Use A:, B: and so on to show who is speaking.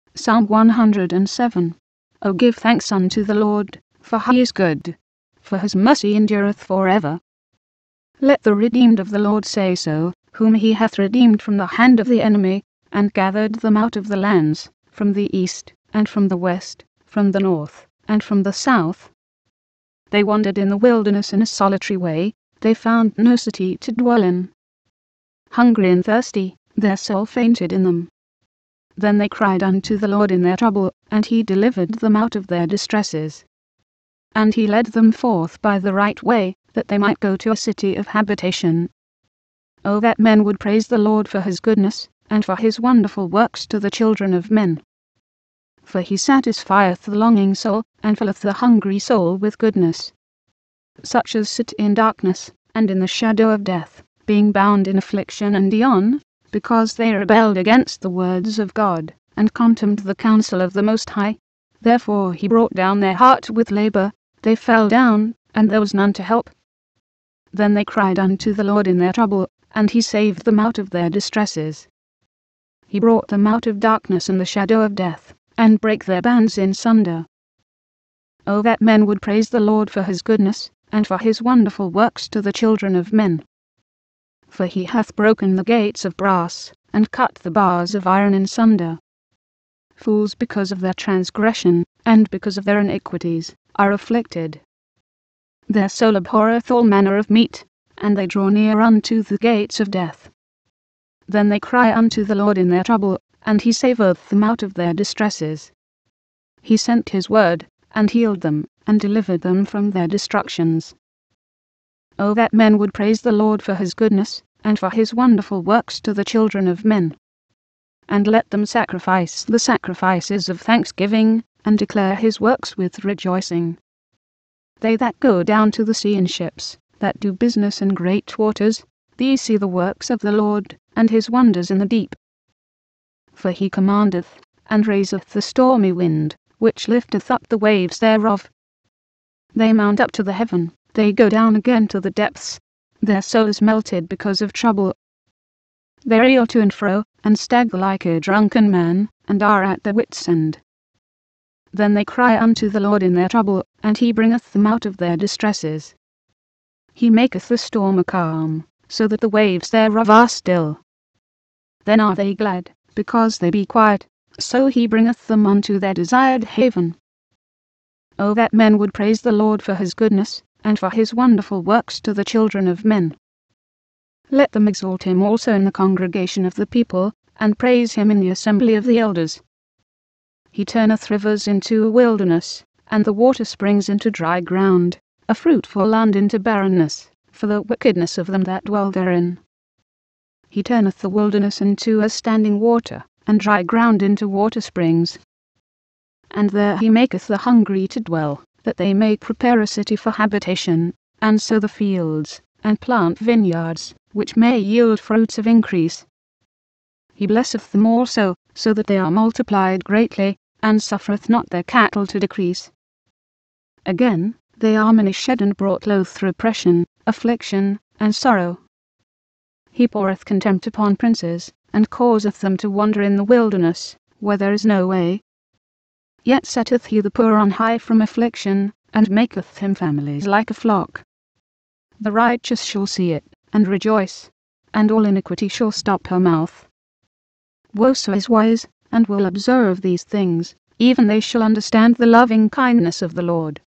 A: Psalm 107. O give thanks unto the Lord, for he is good, for his mercy endureth forever. Let the redeemed of the Lord say so, whom he hath redeemed from the hand of the enemy, and gathered them out of the lands, from the east, and from the west, from the north, and from the south. They wandered in the wilderness in a solitary way, they found no city to dwell in. Hungry and thirsty, their soul fainted in them. Then they cried unto the Lord in their trouble, and he delivered them out of their distresses. And he led them forth by the right way, that they might go to a city of habitation. O that men would praise the Lord for his goodness, and for his wonderful works to the children of men. For he satisfieth the longing soul, and filleth the hungry soul with goodness. Such as sit in darkness, and in the shadow of death, being bound in affliction and yawn, because they rebelled against the words of God, and contemned the counsel of the Most High. Therefore he brought down their heart with labor, they fell down, and there was none to help. Then they cried unto the Lord in their trouble, and he saved them out of their distresses. He brought them out of darkness and the shadow of death, and brake their bands in sunder. O that men would praise the Lord for his goodness, and for his wonderful works to the children of men. For he hath broken the gates of brass, and cut the bars of iron in sunder. Fools because of their transgression, and because of their iniquities, are afflicted. Their soul abhorreth all manner of meat, and they draw near unto the gates of death. Then they cry unto the Lord in their trouble, and he saveth them out of their distresses. He sent his word, and healed them, and delivered them from their destructions. O that men would praise the Lord for his goodness, and for his wonderful works to the children of men. And let them sacrifice the sacrifices of thanksgiving, and declare his works with rejoicing. They that go down to the sea in ships, that do business in great waters, these see the works of the Lord, and his wonders in the deep. For he commandeth, and raiseth the stormy wind, which lifteth up the waves thereof. They mount up to the heaven, they go down again to the depths. Their soul is melted because of trouble. They reel to and fro, and stagger like a drunken man, and are at their wits' end. Then they cry unto the Lord in their trouble, and he bringeth them out of their distresses. He maketh the storm a calm, so that the waves thereof are still. Then are they glad, because they be quiet, so he bringeth them unto their desired haven. O that men would praise the Lord for his goodness, and for his wonderful works to the children of men. Let them exalt him also in the congregation of the people, and praise him in the assembly of the elders. He turneth rivers into a wilderness, and the water springs into dry ground, a fruitful land into barrenness, for the wickedness of them that dwell therein. He turneth the wilderness into a standing water, and dry ground into water springs. And there he maketh the hungry to dwell, that they may prepare a city for habitation, and sow the fields, and plant vineyards, which may yield fruits of increase. He blesseth them also, so that they are multiplied greatly, and suffereth not their cattle to decrease. Again, they are many shed and brought low through oppression, affliction, and sorrow. He poureth contempt upon princes, and causeth them to wander in the wilderness, where there is no way. Yet setteth he the poor on high from affliction, and maketh him families like a flock. The righteous shall see it, and rejoice, and all iniquity shall stop her mouth. Whoso is wise, and will observe these things, even they shall understand the loving kindness of the Lord.